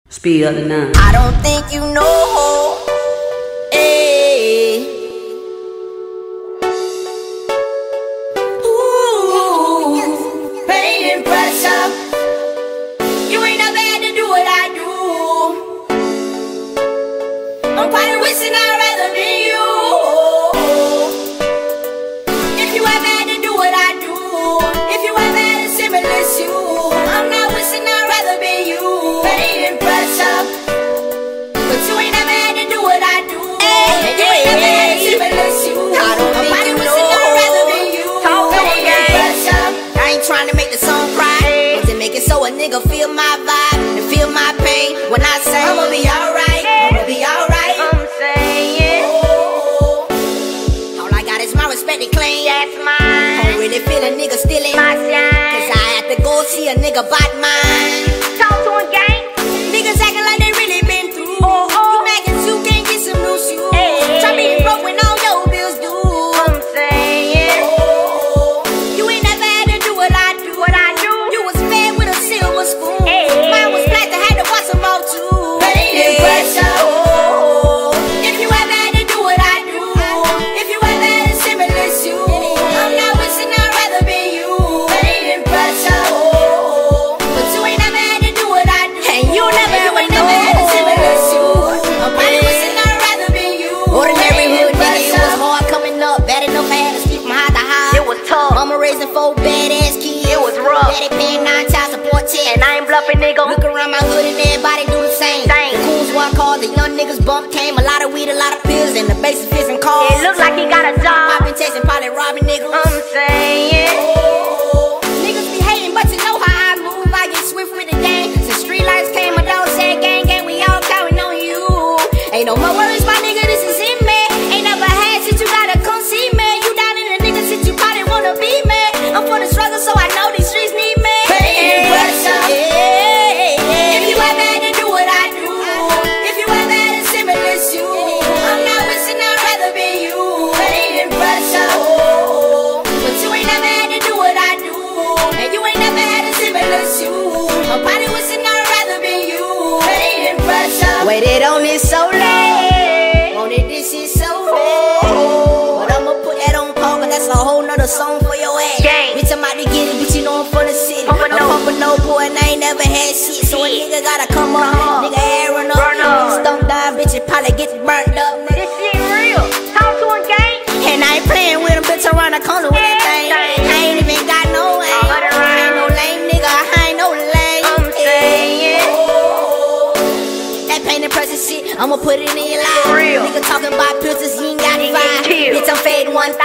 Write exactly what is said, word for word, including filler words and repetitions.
Speed up the nine. I don't think you know. Hey. Ooh, pain and pressure. You ain't never had to do what I do. I'm probably wishing I'd rather be you. If you ever had to do what I do, if you ever had a similar you, I'm not wishing I'd rather be you. Pain and pressure, but you ain't never had to do what I do. Hey, you ain't never had a similar you. I don't I'm think you know. I'd rather be you. Pain and pressure. I ain't trying to make the song cry, but to make it so a nigga feel my vibe and feel my pain when I say I'ma be alright, I'ma be alright. I'm saying, oh, all I got is my respect and claim. That's mine. Don't really feel a nigga stealing my shine, cause I had to go see a nigga bite mine. Talk to a gang. Niggas acting like they really been through. Oh, oh. You mad cause you can't get some new shoes. Hey. Try being broke when all your bills due. I'm saying, oh, you ain't never had to do what I do. What I do. You was fed with a silver spoon. Hey. Mine was black, I had to watch them all too. Pain and pressure. Oh, if you ever had to do what I do, if you ever had a similar you, I'm not wishing I'd rather be you. Pain and pressure. Oh, but you ain't never had to do what I do. And you never, you ain't never had a similar you. I'm probably wishing I'd rather be you. Ordinary hood nigga, it was hard coming up. Bad enough I had to speak from high to high. It was tough. Mama raising four badass kids. It was rough. Daddy paying nine child support checks. And I ain't bluffing, nigga. Look around my hood and everybody do the same. Same. The coons want cars, the young niggas bump came. A lot of weed, a lot of pills, and the basic fits and cars. It look like he got a job. Popping chasing, probably robbing niggas. I'm saying, oh, niggas be hating, but you know how I move. I get swift with the game. Since street lights came, my dog said, gang, gang, we all counting on you. Ain't no more worries, my nigga, this is in me. Ain't never had shit, you gotta come see me. You down in the nigga shit, you probably wanna be me. I'm for the struggle, so I know these streets need me. Pain and pressure. If you ever had to do what I do, if you ever had a similar you, I'm not wishing I'd rather be you. Pain and pressure. Oh, but you ain't never had to do what I do, and you ain't never had a similar you. I'm probably wishing I'd rather be you. Pain and pressure. Waited on it so late, wanted this shit so bad, but I'ma put that on pause, but that's a whole nother song for your ass. Gang. Bitch, I'm out to get it, bitch, you know I'm from the city. I'm pumping no boy, and I ain't never had shit, so a nigga gotta come up, uh-huh. Nigga air run up, nigga stump down, bitch, it probably gets burnt up. This shit real, talk to a gang. And I ain't playing with him, bitch, around the corner with that thing. I ain't even got no aim, I ain't no lame nigga, I ain't no lame. I'm saying, oh, that pain and pressure shit, I'ma put it in your life. Nigga talking about pictures, you ain't got to find. Bitch, I'm fading one